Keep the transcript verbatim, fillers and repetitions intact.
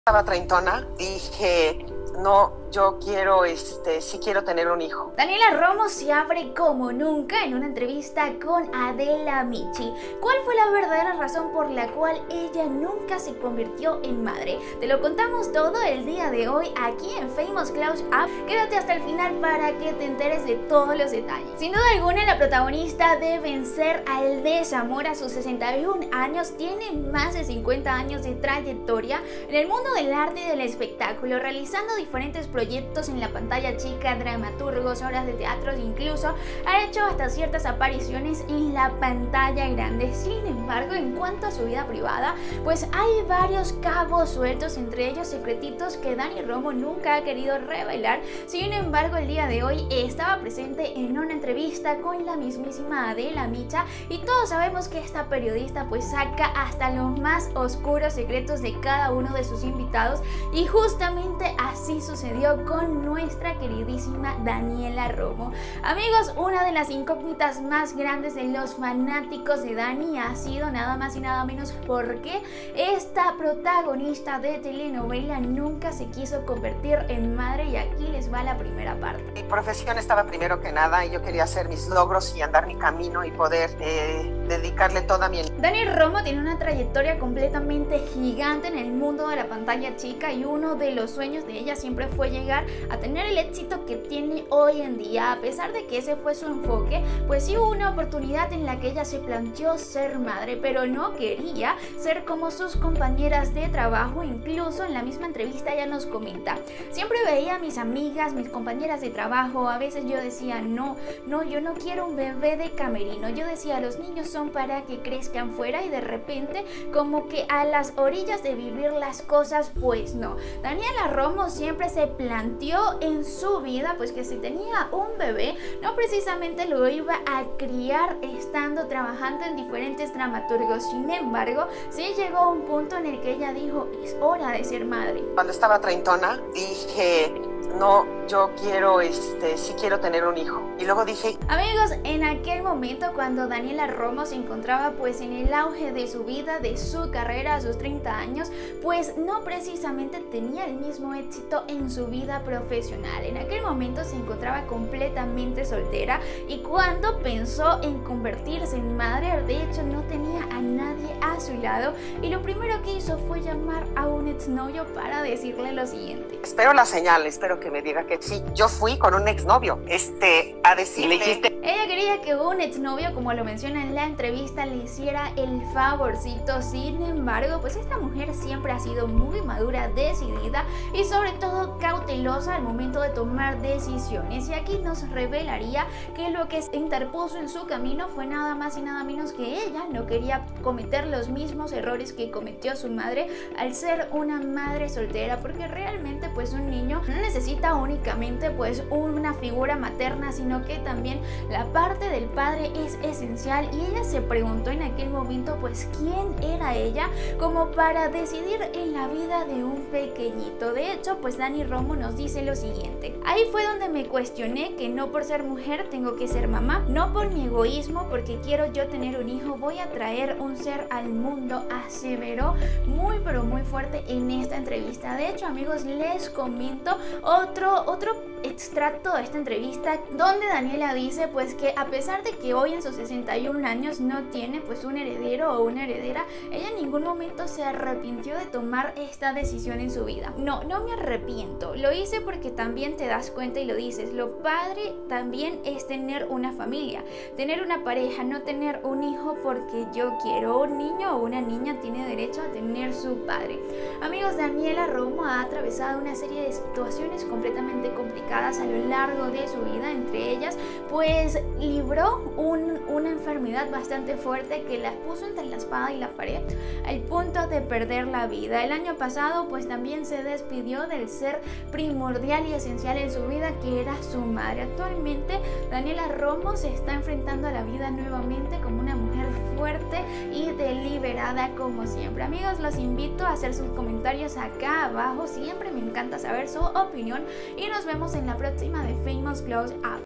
Estaba treintona, dije, no, yo quiero, este, sí quiero tener un hijo. Daniela Romo se abre como nunca en una entrevista con Adela Michi. ¿Cuál fue la verdadera razón por la cual ella nunca se convirtió en madre? Te lo contamos todo el día de hoy aquí en Famous Close Up. Quédate hasta el final para que te enteres de todos los detalles. Sin duda alguna, la protagonista de Vencer al Desamor a sus sesenta y un años tiene más de cincuenta años de trayectoria en el mundo del arte y del espectáculo, realizando diferentes proyectos en la pantalla chica, dramaturgos, obras de teatro, incluso ha hecho hasta ciertas apariciones en la pantalla grande. Sin embargo, en cuanto a su vida privada, pues hay varios cabos sueltos, entre ellos secretitos que Dani Romo nunca ha querido revelar. Sin embargo, el día de hoy estaba presente en una entrevista con la mismísima Adela Michi y todos sabemos que esta periodista pues saca hasta los más oscuros secretos de cada uno de sus invitados, y justamente así sucedió con nuestra queridísima Daniela Romo. Amigos, una de las incógnitas más grandes de los fanáticos de Dani ha sido nada más y nada menos porque esta protagonista de telenovela nunca se quiso convertir en madre, y aquí les va la primera parte. Mi profesión estaba primero que nada y yo quería hacer mis logros y andar mi camino y poder eh, dedicarle toda mi... Dani Romo tiene una trayectoria completamente gigante en el mundo de la pantalla chica, y uno de los sueños de ella siempre fue llegar a tener el éxito que tiene hoy en día. A pesar de que ese fue su enfoque, pues sí hubo una oportunidad en la que ella se planteó ser madre, pero no quería ser como sus compañeras de trabajo. Incluso en la misma entrevista ella nos comenta: siempre veía a mis amigas, mis compañeras de trabajo, a veces yo decía, no, no, yo no quiero un bebé de camerino. Yo decía, los niños son para que crezcan fuera, y de repente como que a las orillas de vivir las cosas, pues no. Daniela Romo siempre se planteó en su vida pues que si tenía un bebé, no precisamente lo iba a criar estando trabajando en diferentes dramaturgos. Sin embargo, sí llegó un punto en el que ella dijo, es hora de ser madre. Cuando estaba treintona, dije, no, yo quiero, este, sí quiero tener un hijo. Y luego dije... Amigos, en aquel momento cuando Daniela Romo se encontraba pues en el auge de su vida, de su carrera a sus treinta años, pues no precisamente tenía el mismo éxito en su vida profesional. En aquel momento se encontraba completamente soltera, y cuando pensó en convertirse en madre, de hecho no tenía a nadie a su lado, y lo primero que hizo fue llamar a un exnovio para decirle lo siguiente. Espero la señal, espero que me diga que sí. Yo fui con un exnovio, este, a decirle... Ella quería que un exnovio, como lo menciona en la entrevista, le hiciera el favorcito. Sin embargo, pues esta mujer siempre ha sido muy madura, decidida y sobre todo cautelosa al momento de tomar decisiones. Y aquí nos revelaría que lo que se interpuso en su camino fue nada más y nada menos que ella no quería cometer los mismos errores que cometió su madre al ser una madre soltera, porque realmente pues un niño no necesita únicamente pues una figura materna, sino que también la parte del padre es esencial. Y ella se preguntó en aquel momento pues quién era ella como para decidir en la vida de un pequeñito. De hecho, pues Dani Romo nos dice lo siguiente: ahí fue donde me cuestioné que no por ser mujer tengo que ser mamá, no por mi egoísmo, porque quiero yo tener un hijo, voy a traer un ser al mundo, aseveró muy pero muy fuerte en esta entrevista. De hecho, amigos, les comento otro, otro extracto de esta entrevista donde Daniela dice pues que a pesar de que hoy en sus sesenta y un años no tiene pues un heredero o una heredera, ella en ningún momento se arrepintió de tomar esta decisión en su vida. No, no me arrepiento, lo hice porque también te das cuenta y lo dices, lo padre también es tener una familia, tener una pareja, no tener un hijo porque yo quiero. Un niño o una niña tiene derecho a tener su padre. Amigos, Daniela Romo ha atravesado una serie de situaciones completamente complicadas a lo largo de su vida. Entre ellas pues libró un, una enfermedad bastante fuerte que la puso entre la espada y la pared al punto de perder la vida. El año pasado pues también se despidió del ser primordial y esencial en su vida, que era su madre. Actualmente Daniela Romo se está enfrentando a la vida nuevamente como una mujer fuerte y deliberada como siempre. Amigos, los invito a hacer sus comentarios acá abajo, siempre me encanta saber su opinión, y nos vemos en la próxima de Famous Close Up.